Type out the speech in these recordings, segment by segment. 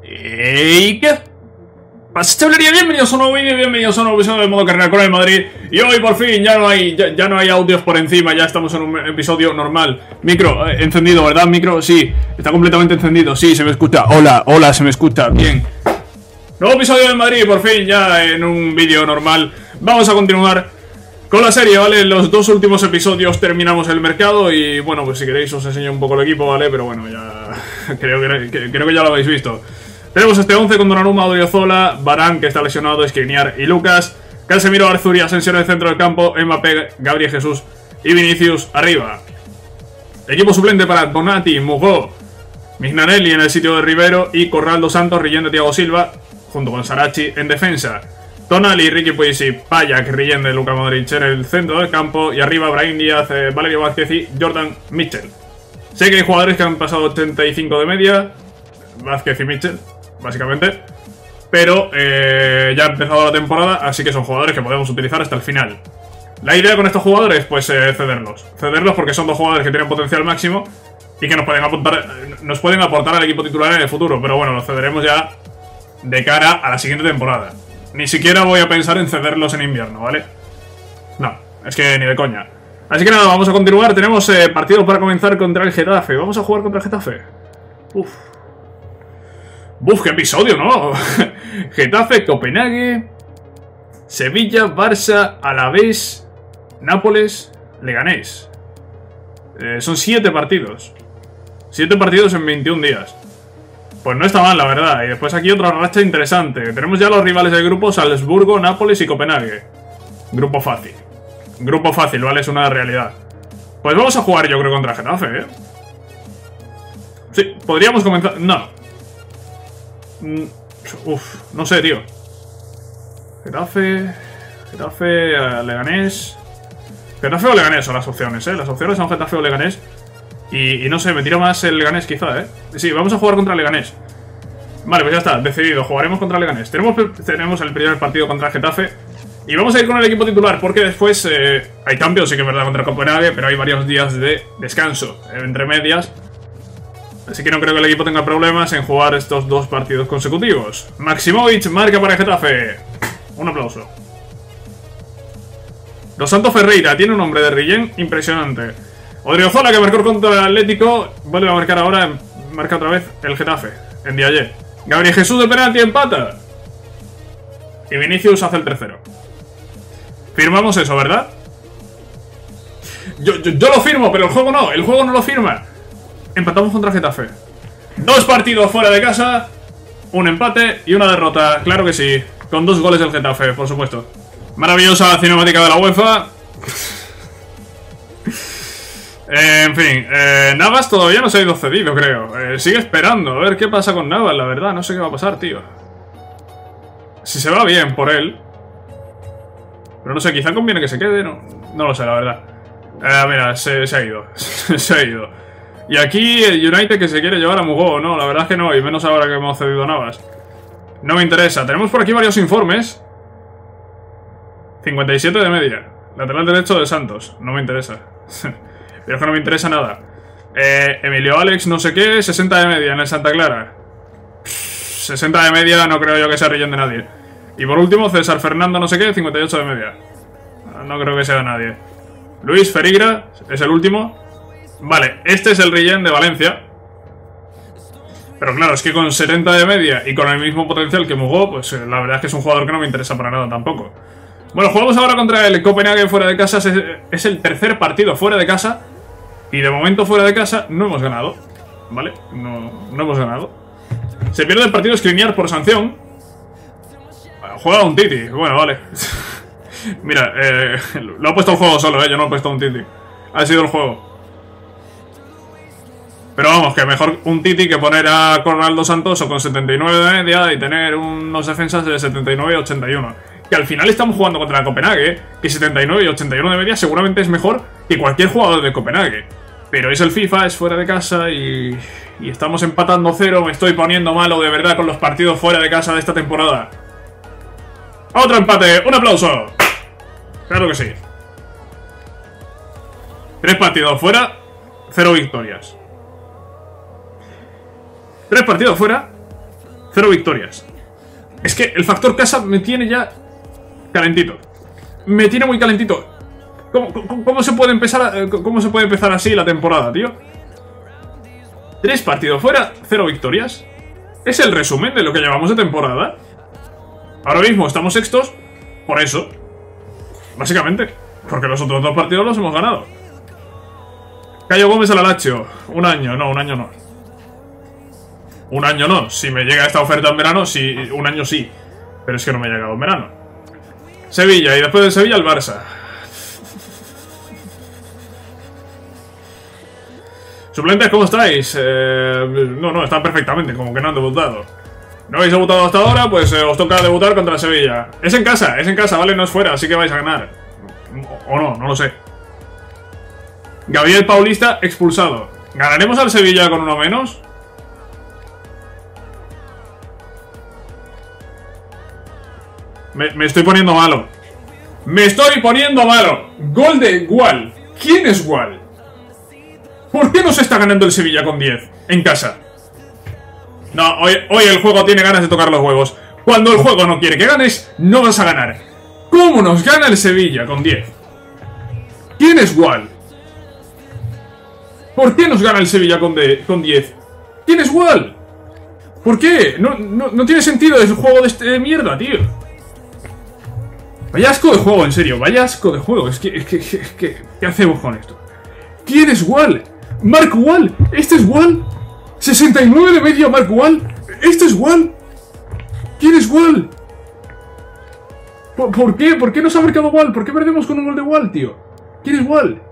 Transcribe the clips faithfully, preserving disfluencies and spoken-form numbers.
¿Y qué pasa, chavalería? Bienvenidos a un nuevo vídeo, bienvenidos a un nuevo episodio de modo carrera con el Madrid. Y hoy por fin ya no hay ya, ya no hay audios por encima, ya estamos en un episodio normal. Micro, eh, encendido, ¿verdad? Micro, sí, está completamente encendido, sí, se me escucha. Hola, hola, se me escucha, bien. Nuevo episodio del Madrid, por fin, ya en un vídeo normal. Vamos a continuar con la serie, ¿vale? En los dos últimos episodios terminamos el mercado y, bueno, pues si queréis os enseño un poco el equipo, ¿vale? Pero bueno, ya creo que, que, creo que ya lo habéis visto. Tenemos este once con Donnarumma, Odriozola, Varane, que está lesionado, Skriniar y Lucas, Casemiro, Arthur y Asensio en el centro del campo, Mbappé, Gabriel Jesús y Vinicius arriba. Equipo suplente para Donati, Mugó, Mignanelli en el sitio de Rivero y Corral dos Santos, Rillén de Thiago Silva, junto con Sarachi en defensa. Tonali, Riqui Puig y Payak, Rillén de Luka Modric en el centro del campo y arriba Brahim Díaz, eh, Valerio Vázquez y Jordan Mitchell. Sé que hay jugadores que han pasado ochenta y cinco de media, Vázquez y Mitchell, básicamente, pero eh, ya ha empezado la temporada, así que son jugadores que podemos utilizar hasta el final. La idea con estos jugadores, pues eh, cederlos. Cederlos porque son dos jugadores que tienen potencial máximo y que nos pueden apuntar, nos pueden aportar al equipo titular en el futuro, pero bueno, los cederemos ya de cara a la siguiente temporada. Ni siquiera voy a pensar en cederlos en invierno, ¿vale? No, es que ni de coña. Así que nada, vamos a continuar. Tenemos eh, partidos para comenzar contra el Getafe. ¿Vamos a jugar contra el Getafe? Uf. Uf, qué episodio, ¿no? Getafe, Copenhague, Sevilla, Barça, Alavés, Nápoles, Leganés. Eh, son siete partidos. Siete partidos en veintiún días. Pues no está mal, la verdad. Y después aquí otra racha interesante. Tenemos ya los rivales del grupo: Salzburgo, Nápoles y Copenhague. Grupo fácil. Grupo fácil, ¿vale? Es una realidad. Pues vamos a jugar, yo creo, contra Getafe, ¿eh? Sí, podríamos comenzar... No. Uf, no sé, tío. Getafe... Getafe, uh, Leganés... Getafe o Leganés son las opciones, ¿eh? Las opciones son Getafe o Leganés. Y, y no sé, me tiro más el Leganés quizá, ¿eh? Sí, vamos a jugar contra Leganés. Vale, pues ya está, decidido, jugaremos contra Leganés. Tenemos, tenemos el primer partido contra Getafe. Y vamos a ir con el equipo titular, porque después eh, hay cambios, sí que es verdad, contra Copenhague, pero hay varios días de descanso entre medias. Así que no creo que el equipo tenga problemas en jugar estos dos partidos consecutivos. Maximovic marca para Getafe. Un aplauso. Dos Santos Ferreira tiene un nombre de Rillén impresionante. Odriozola, que marcó contra el Atlético, vuelve a marcar ahora, marca otra vez el Getafe, en Diaye. Gabriel Jesús de penalti empata. Y Vinicius hace el tercero. Firmamos eso, ¿verdad? Yo, yo, yo lo firmo, pero el juego no, el juego no lo firma. Empatamos contra Getafe. Dos partidos fuera de casa, un empate y una derrota, claro que sí. Con dos goles del Getafe, por supuesto. Maravillosa cinemática de la UEFA. Eh, en fin, eh, Navas todavía no se ha ido cedido, creo. Eh, sigue esperando, a ver qué pasa con Navas, la verdad. No sé qué va a pasar, tío. Si se va bien por él. Pero no sé, quizá conviene que se quede, no, no lo sé, la verdad. Eh, mira, se, se ha ido. Se ha ido. Y aquí el United que se quiere llevar a Mugó, no, la verdad es que no, y menos ahora que hemos cedido a Navas. No me interesa. Tenemos por aquí varios informes. cincuenta y siete de media. Lateral derecho de Santos. No me interesa. Pero es que no me interesa nada. Eh, Emilio Alex, no sé qué, sesenta de media en el Santa Clara. sesenta de media no creo yo que sea Rillén de nadie. Y por último, César Fernando, no sé qué, cincuenta y ocho de media. No creo que sea de nadie. Luis Ferigra es el último. Vale, este es el Rillén de Valencia. Pero claro, es que con setenta de media y con el mismo potencial que Mugó, pues la verdad es que es un jugador que no me interesa para nada tampoco. Bueno, jugamos ahora contra el Copenhague fuera de casa. Es, es el tercer partido fuera de casa. Y de momento fuera de casa no hemos ganado. ¿Vale? No, no hemos ganado. Se pierde el partido Skriniar por sanción. Juega un Titi. Bueno, vale. Mira, eh, lo ha puesto el juego solo, ¿eh? Yo no he puesto un Titi. Ha sido el juego. Pero vamos, que mejor un Titi que poner a Corral dos Santos con setenta y nueve de media y tener unos defensas de setenta y nueve y ochenta y uno. Que al final estamos jugando contra el Copenhague, que setenta y nueve y ochenta y uno de media seguramente es mejor que cualquier jugador de Copenhague. Pero es el FIFA, es fuera de casa y, y estamos empatando cero. Me estoy poniendo malo de verdad con los partidos fuera de casa de esta temporada. ¡Otro empate! ¡Un aplauso! Claro que sí. Tres partidos fuera, cero victorias. Tres partidos fuera, Cero victorias. Es que el factor casa me tiene ya calentito. Me tiene muy calentito. ¿Cómo, cómo, cómo se puede empezar a, cómo se puede empezar así la temporada, tío? Tres partidos fuera, cero victorias. Es el resumen de lo que llevamos de temporada. Ahora mismo estamos sextos por eso. Básicamente. Porque los otros dos partidos los hemos ganado. Cayo Gómez al Alacho. Un año, no, un año no. Un año no. Si me llega esta oferta en verano, sí, un año sí. Pero es que no me ha llegado en verano. Sevilla, y después de Sevilla el Barça. Suplentes, ¿cómo estáis? Eh, no, no, están perfectamente, como que no han debutado. ¿No habéis debutado hasta ahora? Pues eh, os toca debutar contra Sevilla. Es en casa, es en casa, vale, no es fuera, así que vais a ganar. O no, no lo sé. Gabriel Paulista expulsado. ¿Ganaremos al Sevilla con uno menos? Me, me estoy poniendo malo. Me estoy poniendo malo. Gol de Gual. ¿Quién es Gual? ¿Por qué no se está ganando el Sevilla con diez? En casa. No, hoy, hoy el juego tiene ganas de tocar los huevos. Cuando el juego no quiere que ganes, no vas a ganar. ¿Cómo nos gana el Sevilla con diez? ¿Quién es Gual? ¿Por qué nos gana el Sevilla con, de, con diez? ¿Quién es Gual? ¿Por qué? No, no, no tiene sentido ese juego de, este, de mierda, tío. Vaya asco de juego, en serio. Vaya asco de juego. Es que, es que, es que ¿qué hacemos con esto? ¿Quién es Gual? ¿Mark Gual? ¿Este es Gual? ¿sesenta y nueve de media Mark Gual? ¿Este es Gual? ¿Quién es Gual? ¿Por, ¿Por qué? ¿Por qué nos ha marcado Gual? ¿Por qué perdemos con un gol de Gual, tío? ¿Quién es Gual?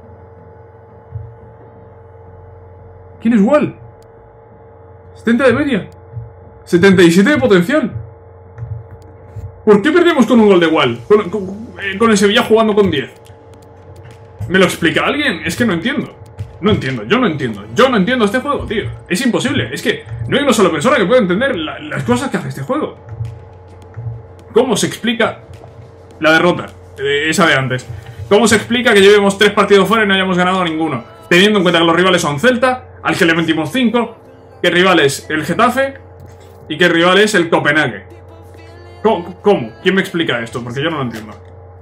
¿Quién es Gual? setenta de media. setenta y siete de potencial. ¿Por qué perdemos con un gol de Gual? Con, con, con el Sevilla jugando con diez. ¿Me lo explica alguien? Es que no entiendo. No entiendo, yo no entiendo. Yo no entiendo este juego, tío. Es imposible. Es que no hay una sola persona que pueda entender la, las cosas que hace este juego. ¿Cómo se explica la derrota? Eh, esa de antes. ¿Cómo se explica que llevemos tres partidos fuera y no hayamos ganado ninguno? Teniendo en cuenta que los rivales son Celta, al que le metimos cinco, que el rival es el Getafe y que el rival es el Copenhague. ¿Cómo? ¿Cómo? ¿Quién me explica esto? Porque yo no lo entiendo.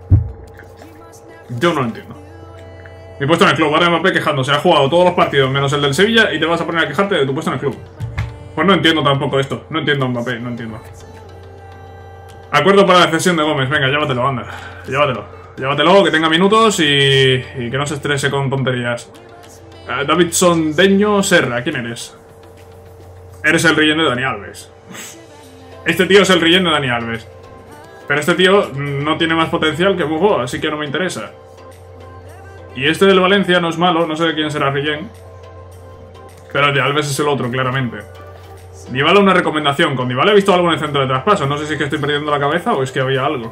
Yo no lo entiendo. Mi puesto en el club, ahora Mbappé quejándose. Ha jugado todos los partidos menos el del Sevilla y te vas a poner a quejarte de tu puesto en el club. Pues no entiendo tampoco esto. No entiendo Mbappé, no entiendo. Acuerdo para la cesión de Gómez. Venga, llévatelo, anda. Llévatelo. Llévatelo, que tenga minutos y, y que no se estrese con tonterías. Uh, Davidson Deño Serra, ¿quién eres? Eres el relleno de Dani Alves. Este tío es el relleno de Dani Alves. Pero este tío no tiene más potencial que Mugo, así que no me interesa. Y este del Valencia no es malo, no sé de quién será Rillén. Pero el de Alves es el otro, claramente. Dybala, una recomendación. Con Dybala he visto algo en el centro de traspaso. No sé si es que estoy perdiendo la cabeza o es que había algo.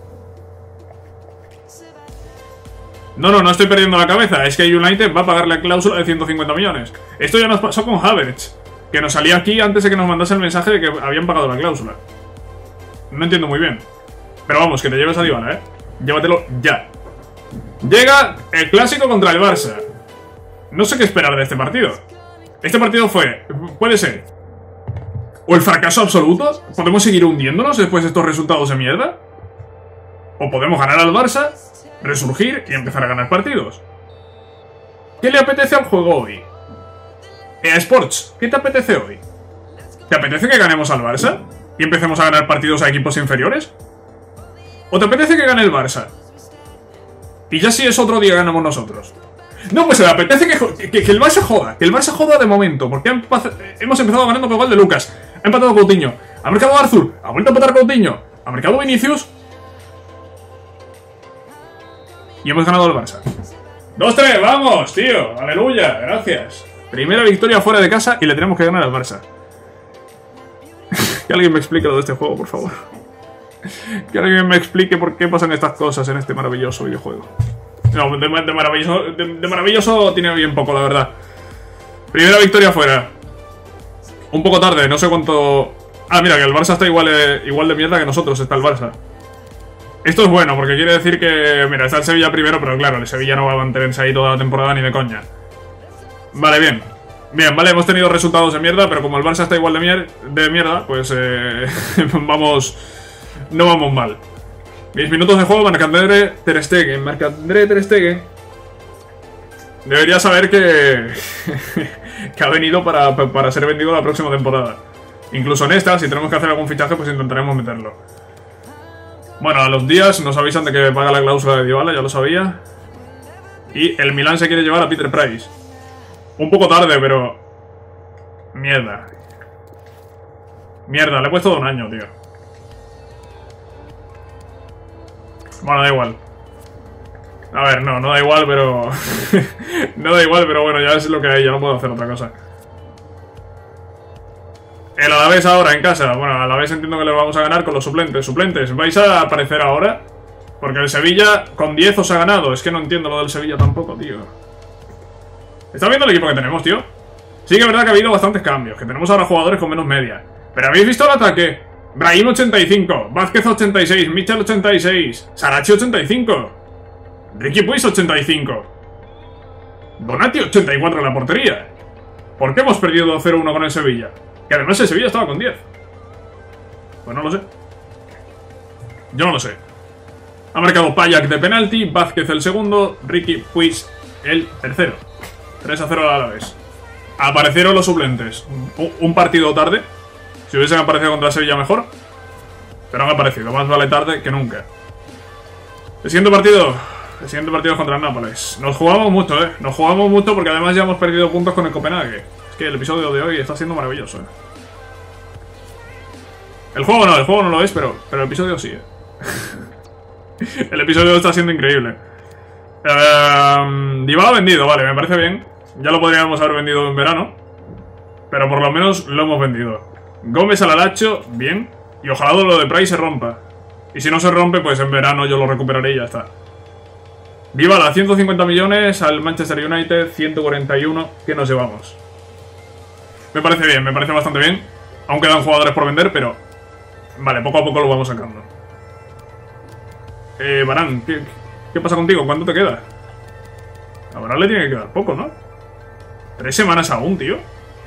No, no, no estoy perdiendo la cabeza. Es que United va a pagar la cláusula de ciento cincuenta millones. Esto ya nos pasó con Havertz, que nos salía aquí antes de que nos mandase el mensaje de que habían pagado la cláusula. No entiendo muy bien. Pero vamos, que te lleves a Dybala, ¿eh? Llévatelo ya. Llega el clásico contra el Barça. No sé qué esperar de este partido. Este partido fue... puede ser... o el fracaso absoluto. ¿Podemos seguir hundiéndonos después de estos resultados de mierda? O podemos ganar al Barça, resurgir y empezar a ganar partidos. ¿Qué le apetece al juego hoy? E A Sports, ¿qué te apetece hoy? ¿Te apetece que ganemos al Barça? ¿Y empecemos a ganar partidos a equipos inferiores? ¿O te apetece que gane el Barça? Y ya si es otro día ganamos nosotros. No, pues me apetece que, que, que el Barça joda. Que el Barça joda de momento. Porque hemos empezado ganando con el gol de Lucas. Ha empatado Coutinho. Ha marcado Arthur. Ha vuelto a empatar Coutinho. Ha marcado Vinicius. Y hemos ganado al Barça. dos tres, vamos, tío. Aleluya, gracias. Primera victoria fuera de casa y le tenemos que ganar al Barça. Que alguien me explique lo de este juego, por favor. Que alguien me explique por qué pasan estas cosas en este maravilloso videojuego. No, de, de maravilloso de, de maravilloso tiene bien poco, la verdad. Primera victoria fuera. Un poco tarde, no sé cuánto... Ah, mira, que el Barça está igual, eh, igual de mierda que nosotros, está el Barça. Esto es bueno, porque quiere decir que... Mira, está el Sevilla primero, pero claro, el Sevilla no va a mantenerse ahí toda la temporada ni de coña. Vale, bien. Bien, vale, hemos tenido resultados de mierda, pero como el Barça está igual de, mier de mierda, pues eh, vamos... No vamos mal. diez minutos de juego, Marc-André Ter Stegen. Marc-André Ter Stegen debería saber que... que ha venido para, para ser vendido la próxima temporada. Incluso en esta, si tenemos que hacer algún fichaje, pues intentaremos meterlo. Bueno, a los días nos avisan de que paga la cláusula de Dybala, ya lo sabía. Y el Milan se quiere llevar a Peter Price. Un poco tarde, pero... Mierda. Mierda, le he puesto un año, tío. Bueno, da igual. A ver, no, no da igual, pero... no da igual, pero bueno, ya es lo que hay, ya no puedo hacer otra cosa. El Alavés ahora en casa. Bueno, al Alavés entiendo que le vamos a ganar con los suplentes. Suplentes, ¿vais a aparecer ahora? Porque el Sevilla con diez os ha ganado. Es que no entiendo lo del Sevilla tampoco, tío. ¿Está viendo el equipo que tenemos, tío? Sí que es verdad que ha habido bastantes cambios. Que tenemos ahora jugadores con menos media. Pero ¿habéis visto el ataque? Brahim ochenta y cinco, Vázquez ochenta y seis, Mitchell ochenta y seis, Sarachi ochenta y cinco, Ricky Puig ochenta y cinco, Donati ochenta y cuatro en la portería. ¿Por qué hemos perdido cero uno con el Sevilla? Que además el Sevilla estaba con diez. Pues no lo sé. Yo no lo sé. Ha marcado Payak de penalti, Vázquez el segundo, Ricky Puig el tercero. tres a cero a la vez. Aparecieron los suplentes. Un, un partido tarde. Si hubiesen aparecido contra el Sevilla mejor. Pero han aparecido. Más vale tarde que nunca. El siguiente partido. El siguiente partido es contra el Nápoles. Nos jugamos mucho, eh. Nos jugamos mucho porque además ya hemos perdido puntos con el Copenhague. Es que el episodio de hoy está siendo maravilloso, eh. El juego no, el juego no lo es, pero, pero el episodio sí, eh. El episodio está siendo increíble. Uh, Dybala vendido, vale, me parece bien. Ya lo podríamos haber vendido en verano. Pero por lo menos lo hemos vendido. Gómez al Alacho, bien. Y ojalá lo de Price se rompa. Y si no se rompe, pues en verano yo lo recuperaré y ya está. Dybala, ciento cincuenta millones. Al Manchester United, ciento cuarenta y uno. ¿Qué nos llevamos? Me parece bien, me parece bastante bien. Aún quedan jugadores por vender, pero... Vale, poco a poco lo vamos sacando. Eh, Varane, ¿qué, ¿qué pasa contigo? ¿Cuánto te queda? A Varane le tiene que quedar poco, ¿no? Tres semanas aún, tío.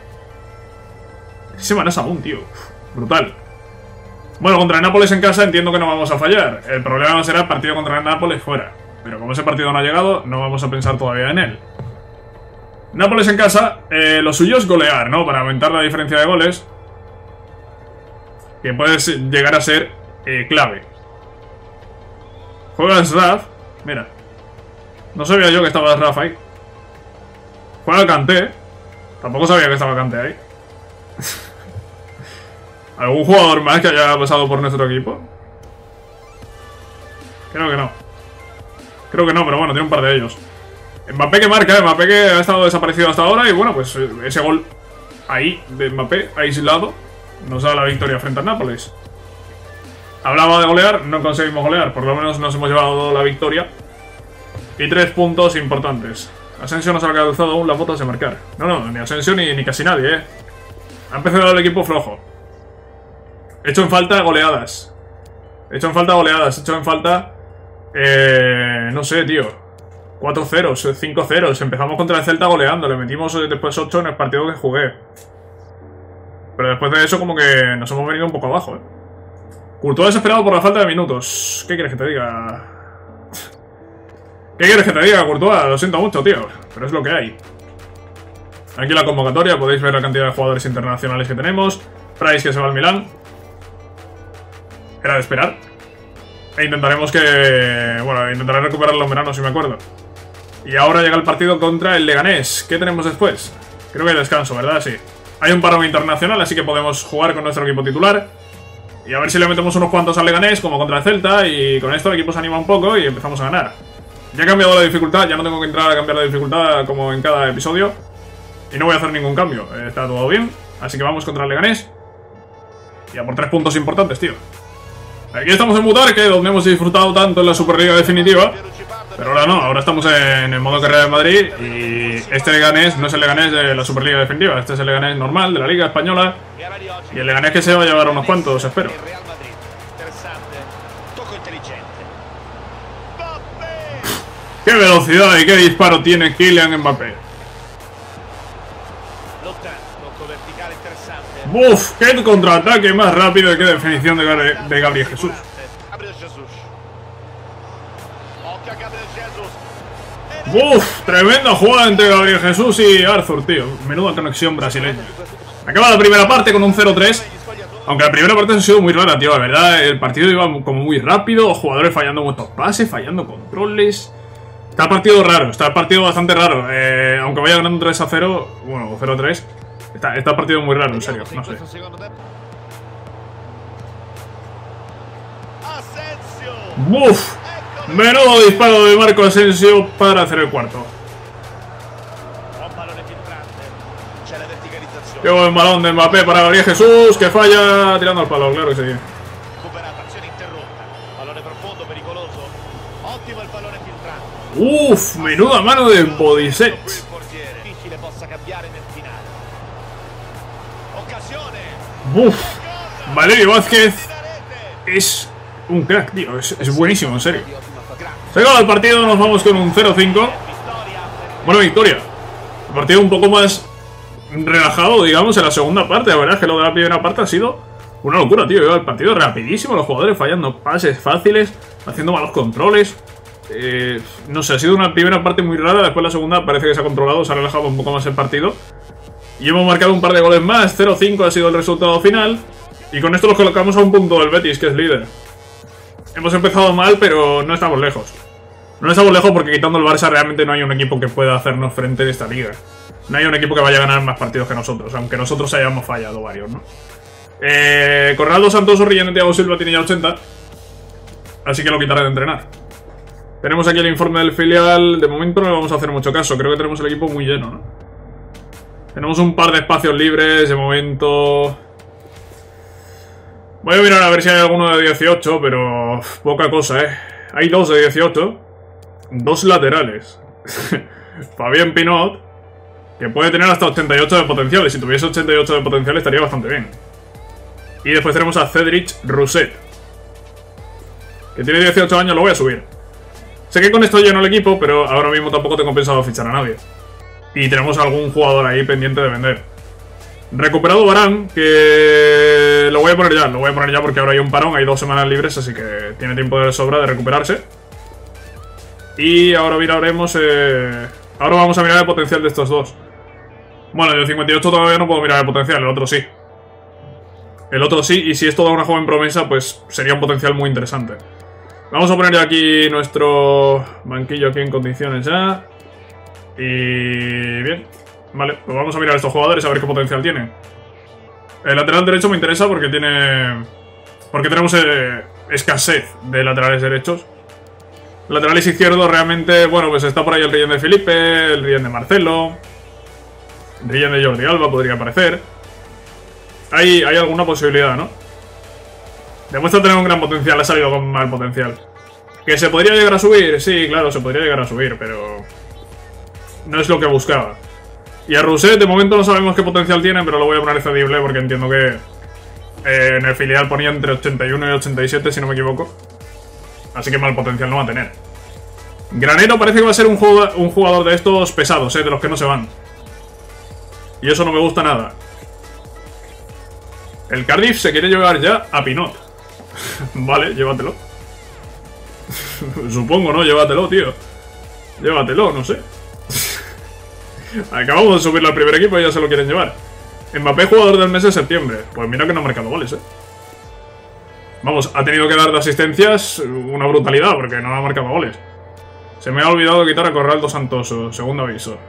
Tres semanas aún, tío. Uf, brutal. Bueno, contra el Nápoles en casa entiendo que no vamos a fallar. El problema será el partido contra el Nápoles fuera. Pero como ese partido no ha llegado, no vamos a pensar todavía en él. Nápoles en casa, eh, lo suyo es golear, ¿no? Para aumentar la diferencia de goles. Que puede llegar a ser eh, clave. Juega Sraf. Mira. No sabía yo que estaba Sraf ahí. Juega Kanté. Tampoco sabía que estaba Kanté ahí. ¿Algún jugador más que haya pasado por nuestro equipo? Creo que no. Creo que no, pero bueno, tiene un par de ellos. Mbappé que marca, Mbappé que ha estado desaparecido hasta ahora. Y bueno, pues ese gol ahí de Mbappé, aislado, nos da la victoria frente al Nápoles. Hablaba de golear, no conseguimos golear. Por lo menos nos hemos llevado la victoria. Y tres puntos importantes. Asensio nos ha alcanzado aún las botas de marcar. No, no, ni Asensio ni, ni casi nadie, eh. Ha empezado el equipo flojo. He hecho en falta goleadas. He hecho en falta goleadas. He hecho en falta... Eh, no sé, tío. cuatro ceros, cinco ceros. Empezamos contra el Celta goleando. Le metimos después ocho en el partido que jugué. Pero después de eso como que nos hemos venido un poco abajo, eh. Courtois desesperado por la falta de minutos. ¿Qué quieres que te diga? ¿Qué quieres que te diga, Courtois? Lo siento mucho, tío. Pero es lo que hay. Aquí la convocatoria. Podéis ver la cantidad de jugadores internacionales que tenemos. Price que se va al Milán. Era de esperar. E intentaremos que... Bueno, intentaré recuperarlo en verano si me acuerdo. Y ahora llega el partido contra el Leganés. ¿Qué tenemos después? Creo que hay descanso, ¿verdad? Sí. Hay un parón internacional, así que podemos jugar con nuestro equipo titular. Y a ver si le metemos unos cuantos al Leganés, como contra el Celta. Y con esto el equipo se anima un poco y empezamos a ganar. Ya he cambiado la dificultad, ya no tengo que entrar a cambiar la dificultad como en cada episodio. Y no voy a hacer ningún cambio, está todo bien. Así que vamos contra el Leganés. Y a por tres puntos importantes, tío. Aquí estamos en Butarque, donde hemos disfrutado tanto en la Superliga definitiva. Pero ahora no, ahora estamos en el modo carrera de Madrid. Y este Leganés no es el Leganés de la Superliga definitiva. Este es el Leganés normal, de la Liga Española. Y el Leganés que se va a llevar unos cuantos, espero. ¡Qué velocidad y qué disparo tiene Kylian Mbappé! Uf, qué contraataque más rápido y qué definición de, Gabri de Gabriel Jesús. Uf, tremenda jugada entre Gabriel Jesús y Arthur, tío. Menuda conexión brasileña. Acaba la primera parte con un cero tres. Aunque la primera parte ha sido muy rara, tío. La verdad, el partido iba como muy rápido. Jugadores fallando muchos pases, fallando controles. Está el partido raro, está el partido bastante raro. Eh, aunque vaya ganando tres a cero, bueno, cero a tres. Está, está el partido muy raro, en serio, no sé. ¡Buf! Menudo disparo de Marco Asensio para hacer el cuarto. Qué buen balón de Mbappé para Gabriel Jesús, que falla tirando al palo, claro que sí. Uff, menuda mano de Bodicet. Uff, Valerio Vázquez es un crack, tío, es, es buenísimo, en serio. Se acaba el partido, nos vamos con un cero cinco. Buena victoria. El partido un poco más relajado, digamos, en la segunda parte. La verdad es que lo de la primera parte ha sido una locura, tío. El partido rapidísimo, los jugadores fallando pases fáciles, haciendo malos controles. Eh, no sé, ha sido una primera parte muy rara. Después la segunda parece que se ha controlado, se ha relajado un poco más el partido. Y hemos marcado un par de goles más. cero cinco ha sido el resultado final. Y con esto los colocamos a un punto del Betis, que es líder. Hemos empezado mal, pero no estamos lejos. No estamos lejos porque quitando el Barça realmente no hay un equipo que pueda hacernos frente de esta liga. No hay un equipo que vaya a ganar más partidos que nosotros, aunque nosotros hayamos fallado varios, ¿no? Eh, Corraldo Santos, Orellana y Thiago Silva tiene ya ochenta. Así que lo quitaré de entrenar. Tenemos aquí el informe del filial. De momento no le vamos a hacer mucho caso. Creo que tenemos el equipo muy lleno, ¿no? Tenemos un par de espacios libres. De momento... Voy a mirar a ver si hay alguno de dieciocho, pero poca cosa, ¿eh? Hay dos de dieciocho. Dos laterales. Fabián Pinot, que puede tener hasta ochenta y ocho de potencial. Y si tuviese ochenta y ocho de potencial estaría bastante bien. Y después tenemos a Cedric Rousset, que tiene dieciocho años, lo voy a subir. Sé que con esto lleno el equipo, pero ahora mismo tampoco tengo pensado fichar a nadie. Y tenemos algún jugador ahí pendiente de vender. Recuperado Varane, que lo voy a poner ya, lo voy a poner ya porque ahora hay un parón, hay dos semanas libres, así que tiene tiempo de sobra de recuperarse. Y ahora miraremos, eh... ahora vamos a mirar el potencial de estos dos. Bueno, el cincuenta y ocho todavía no puedo mirar el potencial, el otro sí. El otro sí, y si es toda una joven promesa, pues sería un potencial muy interesante. Vamos a poner ya aquí nuestro banquillo aquí en condiciones ya. Y... bien. Vale, pues vamos a mirar a estos jugadores a ver qué potencial tienen. El lateral derecho me interesa porque tiene... porque tenemos eh, escasez de laterales derechos. Laterales izquierdos realmente, bueno, pues está por ahí el Rillén de Felipe, el Rillén de Marcelo, el Rillén de Jordi Alba podría aparecer. Hay, hay alguna posibilidad, ¿no? Demuestra tener un gran potencial, ha salido con mal potencial. ¿Que se podría llegar a subir? Sí, claro, se podría llegar a subir, pero... no es lo que buscaba. Y a Rousset, de momento no sabemos qué potencial tiene, pero lo voy a poner cedible porque entiendo que eh, en el filial ponía entre ochenta y uno y ochenta y siete, si no me equivoco. Así que mal potencial no va a tener. Granero parece que va a ser un jugador, un jugador de estos pesados, eh, de los que no se van. Y eso no me gusta nada. El Cardiff se quiere llevar ya a Pinot. Vale, llévatelo. Supongo, ¿no? Llévatelo, tío. Llévatelo, no sé. Acabamos de subirlo al primer equipo y ya se lo quieren llevar. Mbappé, jugador del mes de septiembre. Pues mira que no ha marcado goles, eh. Vamos, ha tenido que dar de asistencias una brutalidad porque no ha marcado goles. Se me ha olvidado quitar a Corraldo Santoso. Segundo aviso.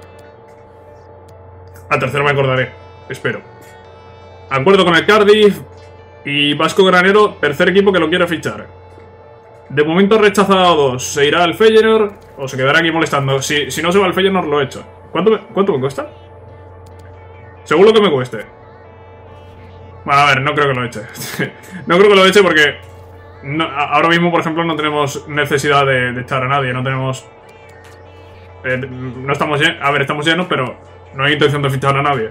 Al tercero me acordaré. Espero. Acuerdo con el Cardiff. Y Vasco Granero, tercer equipo que lo quiere fichar. De momento rechazado. ¿Se irá al Feyenoord o se quedará aquí molestando? Si, si no se va al Feyenoord lo he hecho. ¿Cuánto me, ¿Cuánto me cuesta? Según lo que me cueste. Bueno, a ver, no creo que lo eche. No creo que lo eche porque no, ahora mismo, por ejemplo, no tenemos necesidad de, de echar a nadie. No tenemos... Eh, no estamos llenos. A ver, estamos llenos, pero no hay intención de fichar a nadie.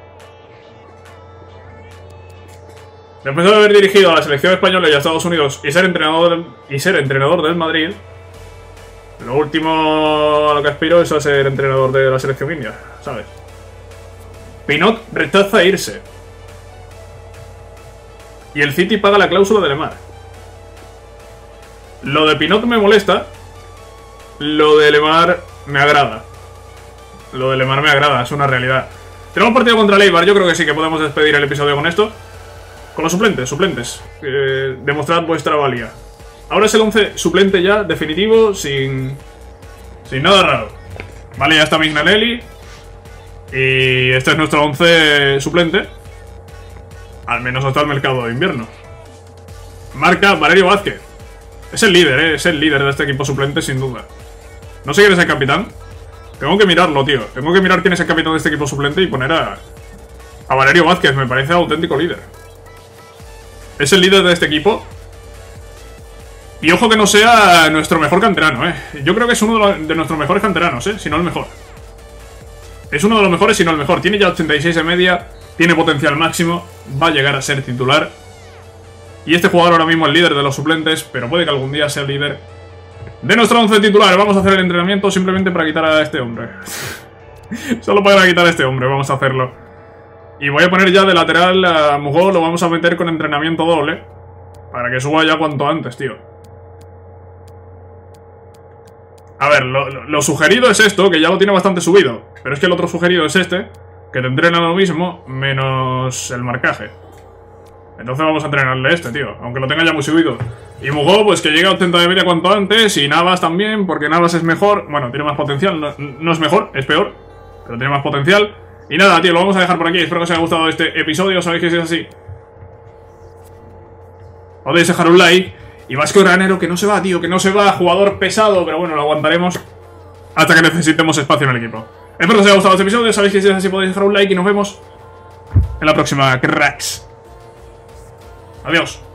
Después de haber dirigido a la selección española y a Estados Unidos y ser entrenador del, y ser entrenador del Madrid, lo último a lo que aspiro es a ser entrenador de la selección india, ¿sabes? Pinot rechaza irse. Y el City paga la cláusula de Lemar. Lo de Pinot me molesta. Lo de Lemar me agrada. Lo de Lemar me agrada, es una realidad. Tenemos partido contra Leibar, yo creo que sí que podemos despedir el episodio con esto. Con los suplentes, suplentes. Eh, demostrad vuestra valía. Ahora es el once suplente ya, definitivo, sin... Sin nada raro. Vale, ya está Mignanelli. Y este es nuestro once suplente. Al menos hasta el mercado de invierno. Marca Valerio Vázquez. Es el líder, ¿eh? Es el líder de este equipo suplente, sin duda. No sé quién es el capitán. Tengo que mirarlo, tío. Tengo que mirar quién es el capitán de este equipo suplente y poner a... A Valerio Vázquez, me parece auténtico líder. Es el líder de este equipo. Y ojo que no sea nuestro mejor canterano, ¿eh? Yo creo que es uno de, los, de nuestros mejores canteranos, ¿eh? Si no el mejor. Es uno de los mejores, si no el mejor. Tiene ya ochenta y seis de media. Tiene potencial máximo. Va a llegar a ser titular. Y este jugador ahora mismo es el líder de los suplentes, pero puede que algún día sea el líder de nuestro once titular. Vamos a hacer el entrenamiento simplemente para quitar a este hombre. Solo para quitar a este hombre, vamos a hacerlo. Y voy a poner ya de lateral a Mugol. Lo vamos a meter con entrenamiento doble, para que suba ya cuanto antes, tío. A ver, lo, lo, lo sugerido es esto, que ya lo tiene bastante subido. Pero es que el otro sugerido es este, que te entrena lo mismo, menos el marcaje. Entonces vamos a entrenarle este, tío, aunque lo tenga ya muy subido. Y Mugol, pues que llegue a ochenta de media cuanto antes. Y Navas también, porque Navas es mejor. Bueno, tiene más potencial, no, no es mejor, es peor, pero tiene más potencial. Y nada, tío, lo vamos a dejar por aquí. Espero que os haya gustado este episodio. Sabéis que si es así, podéis dejar un like. Y Vasco Granero, que no se va, tío, que no se va. Jugador pesado, pero bueno, lo aguantaremos hasta que necesitemos espacio en el equipo. Espero que os haya gustado este episodio. Sabéis que si es así, podéis dejar un like. Y nos vemos en la próxima, cracks. Adiós.